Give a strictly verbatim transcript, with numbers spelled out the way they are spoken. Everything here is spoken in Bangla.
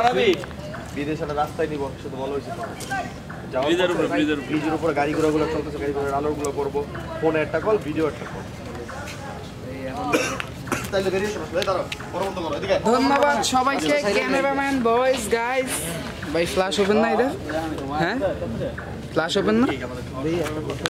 মারাবি বিদেশে রাস্তায় নিব শুধু বলো হইছে তো ব্রিজের উপর ব্রিজের উপর ব্রিজের উপর গাড়ি ঘোড়াগুলো চলতেছে গাড়ি ঘোড়ার আলোগুলো করব ফোনে একটা কল ভিডিও একটা কল তাইলে বেরিয়ে এসো ভাই দাঁড়াও পরবর্তী করো এদিকে ধন্যবাদ সবাইকে ক্যামেরাম্যান বয়েজ গাইস ভাই ফ্ল্যাশ ওপেন না এটা হ্যাঁ ফ্ল্যাশ ওপেন না